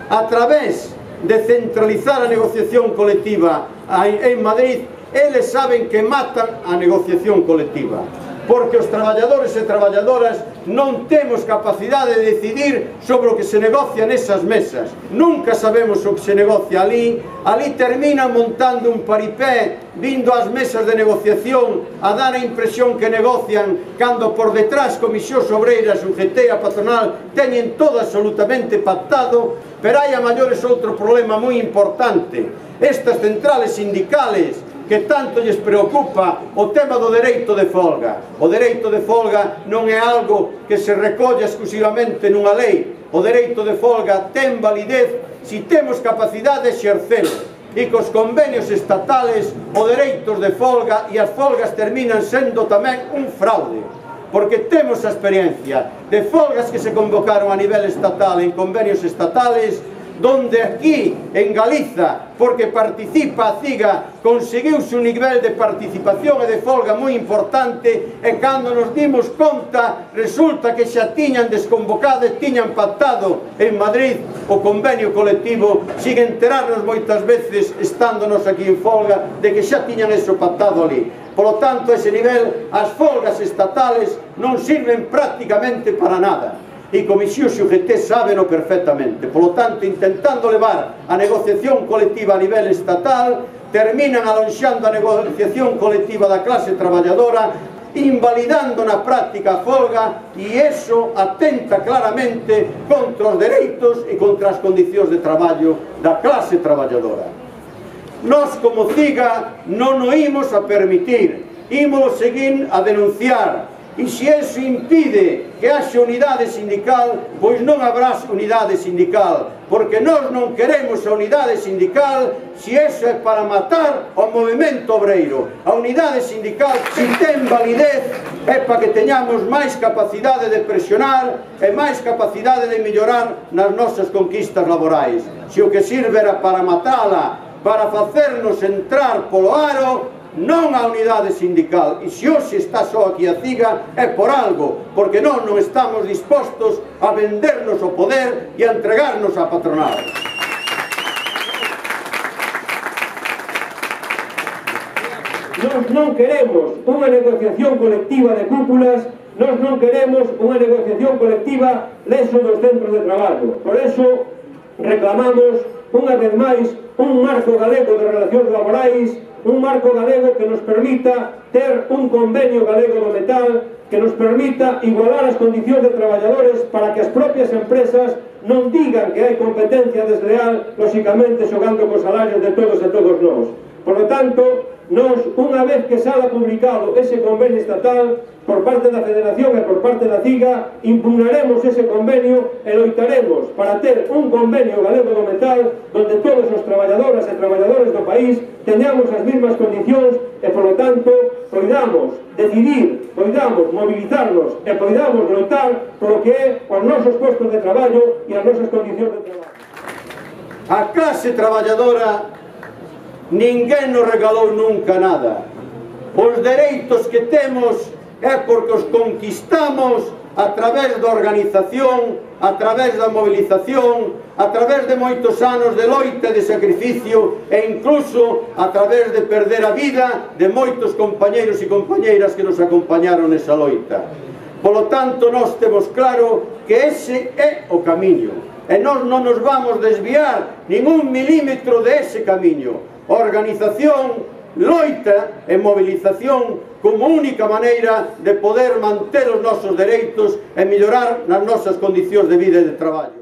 a través de centralizar a negociación colectiva en Madrid, eles saben que matan a negociación colectiva, porque os traballadores e traballadoras non temos capacidade de decidir sobre o que se negocia nesas mesas. Nunca sabemos o que se negocia ali. Ali terminan montando un paripé, vindo ás mesas de negociación a dar a impresión que negocian, cando por detrás Comisións Obreiras, UGT e a patronal teñen todo absolutamente pactado. Pero hai a maiores outro problema moi importante. Estas centrales sindicales que tanto lles preocupa o tema do dereito de folga. O dereito de folga non é algo que se recolla exclusivamente nunha lei. O dereito de folga ten validez se temos capacidade de exercelo. E cos convenios estatales, os dereitos de folga e as folgas terminan sendo tamén un fraude. Porque temos a experiencia de folgas que se convocaron a nivel estatal en convenios estatales, donde aquí, en Galiza, porque participa a CIGA, conseguiuse un nivel de participación e de folga moi importante, e cando nos dimos conta, resulta que xa tiñan desconvocado e tiñan pactado en Madrid o convenio colectivo, sin enterarnos moitas veces, estándonos aquí en folga, de que xa tiñan eso pactado ali. Por lo tanto, a ese nivel, as folgas estatales non sirven prácticamente para nada. E Comisións e UGT sábeno perfectamente. Por lo tanto, intentando levar a negociación colectiva a nivel estatal, terminan alonxando a negociación colectiva da clase traballadora, invalidando na práctica a folga, e iso atenta claramente contra os dereitos e contra as condicións de traballo da clase traballadora. Nós, como CIGA, non o imos a permitir, imos seguir a denunciar. E se iso impide que haxa unidade sindical, pois non habrá unidade sindical, porque nós non queremos a unidade sindical se iso é para matar o movimento obreiro. A unidade sindical, se ten validez, é para que teñamos máis capacidade de presionar e máis capacidade de mellorar nas nosas conquistas laborais. Se o que sirve era para matala, para facernos entrar polo aro, non a unidade sindical. E se hoxe está só aquí a CIGA é por algo, porque nós non estamos dispostos a vendernos o poder e a entregarnos á patronal. Nós non queremos unha negociación colectiva de cúpulas, nós non queremos unha negociación colectiva leso dos centros de traballo. Por eso reclamamos unha vez máis un marco galego de relacións laborais, un marco galego que nos permita ter un convenio galego do metal, que nos permita igualar as condicións de traballadores para que as propias empresas non digan que hai competencia desleal, lóxicamente xogando cos salarios de todos e todos nós. Por lo tanto, nós, unha vez que sala publicado ese convenio estatal por parte da Federación e por parte da CIGA, impugnaremos ese convenio e loitaremos para ter un convenio galego do metal donde todos os traballadoras e traballadores do país teñamos as mesmas condicións e, por lo tanto, poidamos decidir, poidamos mobilizarnos e poidamos loitar polo que é os nosos postos de traballo e as nosas condicións de traballo. A clase traballadora ninguén nos regalou nunca nada. Os dereitos que temos é porque os conquistamos a través da organización, a través da movilización, a través de moitos anos de loita e de sacrificio e incluso a través de perder a vida de moitos compañeiros e compañeiras que nos acompañaron nesa loita. Por lo tanto, nós temos claro que ese é o camiño e nós non nos vamos desviar ningún milímetro de ese camiño. Organización, loita e movilización como única maneira de poder manter os nosos dereitos e mellorar nas nosas condicións de vida e de traballo.